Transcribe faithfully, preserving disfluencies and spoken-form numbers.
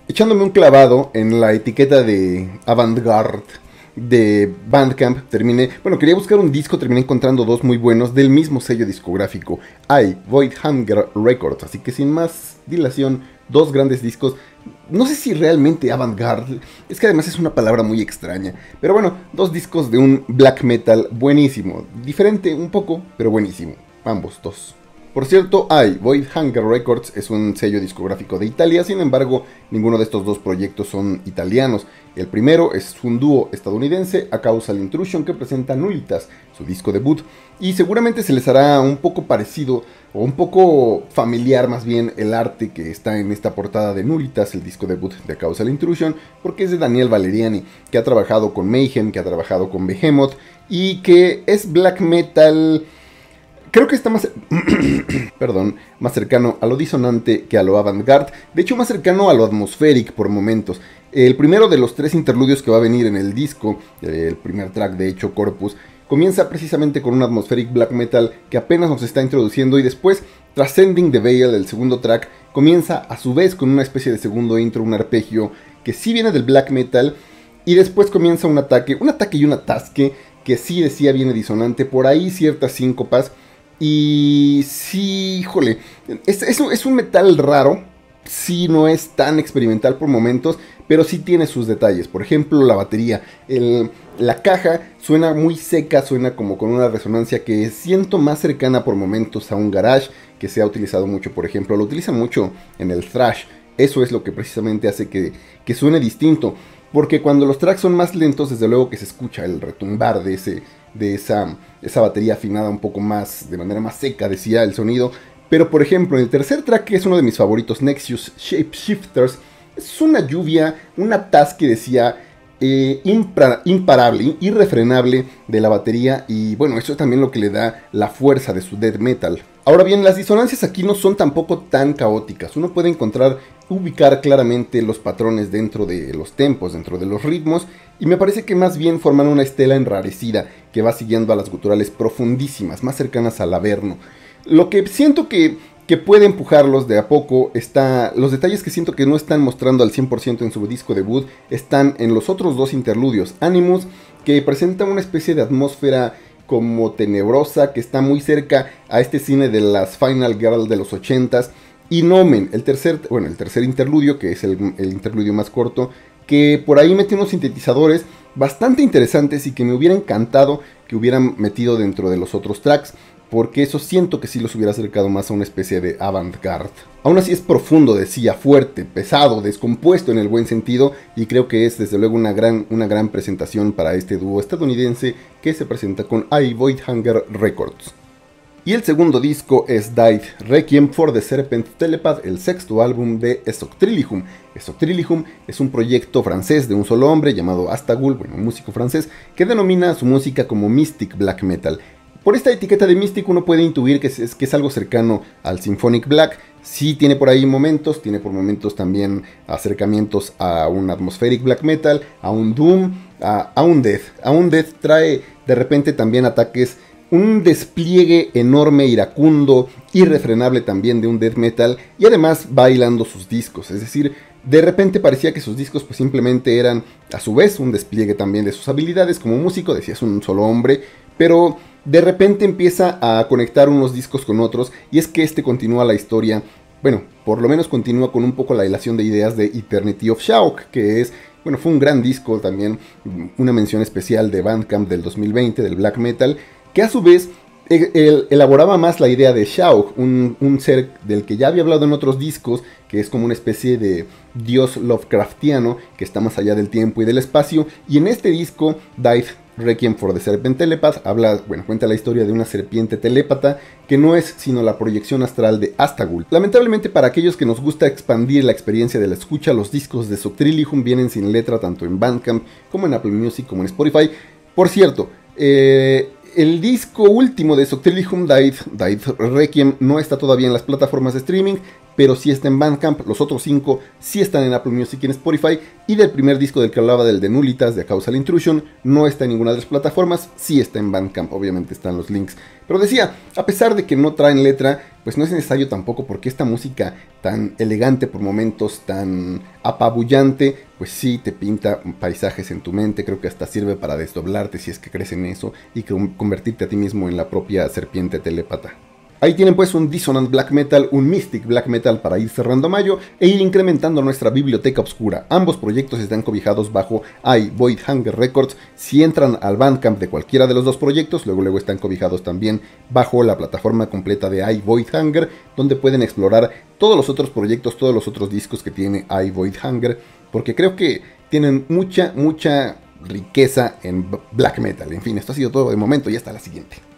echándome un clavado en la etiqueta de avant-garde de Bandcamp, terminé, bueno, quería buscar un disco, terminé encontrando dos muy buenos del mismo sello discográfico, I, Void Hunger Records, así que sin más dilación, dos grandes discos. No sé si realmente avant-garde, es que además es una palabra muy extraña, pero bueno, dos discos de un black metal buenísimo, diferente un poco, pero buenísimo, ambos dos. Por cierto, I, Void Hunger Records es un sello discográfico de Italia, sin embargo, ninguno de estos dos proyectos son italianos. El primero es un dúo estadounidense, A Causal Intrusion, que presenta Nullitas, su disco debut, y seguramente se les hará un poco parecido, o un poco familiar más bien, el arte que está en esta portada de Nullitas, el disco debut de A Causal Intrusion, porque es de Daniel Valeriani, que ha trabajado con Mayhem, que ha trabajado con Behemoth, y que es black metal. Creo que está más, perdón, más cercano a lo disonante que a lo avant-garde. De hecho, más cercano a lo atmospheric por momentos. El primero de los tres interludios que va a venir en el disco, el primer track de hecho, Corpus, comienza precisamente con un atmospheric black metal que apenas nos está introduciendo, y después, Transcending the Veil, el segundo track, comienza a su vez con una especie de segundo intro, un arpegio que sí viene del black metal, y después comienza un ataque, un ataque y un atasque que sí decía viene disonante, por ahí ciertas síncopas. Y sí, híjole, es, es, es un metal raro, sí no es tan experimental por momentos, pero sí tiene sus detalles. Por ejemplo, la batería, el, la caja suena muy seca, suena como con una resonancia que siento más cercana por momentos a un garage, que se ha utilizado mucho, por ejemplo, lo utilizan mucho en el thrash. Eso es lo que precisamente hace que, que suene distinto, porque cuando los tracks son más lentos, desde luego que se escucha el retumbar de ese... de esa, esa batería afinada un poco más, de manera más seca, decía el sonido. Pero por ejemplo, en el tercer track, que es uno de mis favoritos, Nexus Shapeshifters, es una lluvia, un atasque, decía, eh, impra, imparable, irrefrenable de la batería, y bueno, eso es también lo que le da la fuerza de su death metal. Ahora bien, las disonancias aquí no son tampoco tan caóticas, uno puede encontrar, ubicar claramente los patrones dentro de los tempos, dentro de los ritmos, y me parece que más bien forman una estela enrarecida que va siguiendo a las guturales profundísimas, más cercanas al averno. Lo que siento que, que puede empujarlos de a poco está... Los detalles que siento que no están mostrando al cien por ciento en su disco debut están en los otros dos interludios. Animus, que presenta una especie de atmósfera como tenebrosa, que está muy cerca a este cine de las Final Girl de los ochentas. Y Nomen, el tercer, bueno, el tercer interludio, que es el, el interludio más corto, que por ahí mete unos sintetizadores bastante interesantes y que me hubiera encantado que hubieran metido dentro de los otros tracks, porque eso siento que sí los hubiera acercado más a una especie de avant-garde. Aún así es profundo, decía, fuerte, pesado, descompuesto en el buen sentido, y creo que es desde luego una gran, una gran presentación para este dúo estadounidense que se presenta con I, Void Hunger Records. Y el segundo disco es Died Requiem for the Serpent Telepath, el sexto álbum de Esoctrillium. Esoctrillium es un proyecto francés de un solo hombre llamado Astagul, bueno, un músico francés, que denomina su música como Mystic Black Metal. Por esta etiqueta de Mystic uno puede intuir que es, que es algo cercano al Symphonic Black. Sí tiene por ahí momentos, tiene por momentos también acercamientos a un Atmospheric Black Metal, a un Doom, a, a un Death. A un Death trae de repente también ataques, un despliegue enorme, iracundo, irrefrenable también de un death metal, y además va hilando sus discos, es decir, de repente parecía que sus discos pues simplemente eran a su vez un despliegue también de sus habilidades como músico, decía es un solo hombre, pero de repente empieza a conectar unos discos con otros, y es que este continúa la historia, bueno, por lo menos continúa con un poco la hilación de ideas de Eternity of Shock, que es, bueno, fue un gran disco también, una mención especial de Bandcamp del dos mil veinte, del black metal, que a su vez el, el, elaboraba más la idea de Shauk, un, un ser del que ya había hablado en otros discos, que es como una especie de dios Lovecraftiano, que está más allá del tiempo y del espacio, y en este disco, Died Requiem for the Serpent Telepath, habla, bueno, cuenta la historia de una serpiente telépata, que no es sino la proyección astral de Astagul. Lamentablemente para aquellos que nos gusta expandir la experiencia de la escucha, los discos de Esoctrillium vienen sin letra tanto en Bandcamp, como en Apple Music, como en Spotify. Por cierto, eh... el disco último de Esoctrillium, Died, Died Requiem, no está todavía en las plataformas de streaming, pero sí está en Bandcamp. Los otros cinco sí están en Apple Music y en Spotify. Y del primer disco del que hablaba, del de Nullitas, de A Causal Intrusion, no está en ninguna de las plataformas, sí está en Bandcamp, obviamente están los links. Pero decía, a pesar de que no traen letra, pues no es necesario tampoco, porque esta música tan elegante por momentos, tan apabullante, pues sí te pinta paisajes en tu mente. Creo que hasta sirve para desdoblarte si es que crees en eso y convertirte a ti mismo en la propia serpiente telépata. Ahí tienen pues un Dissonant Black Metal, un Mystic Black Metal para ir cerrando mayo e ir incrementando nuestra biblioteca oscura. Ambos proyectos están cobijados bajo I, Void Hunger Records. Si entran al Bandcamp de cualquiera de los dos proyectos, luego luego están cobijados también bajo la plataforma completa de I, Void Hunger, donde pueden explorar todos los otros proyectos, todos los otros discos que tiene I, Void Hunger, porque creo que tienen mucha, mucha riqueza en black metal. En fin, esto ha sido todo de momento y hasta la siguiente.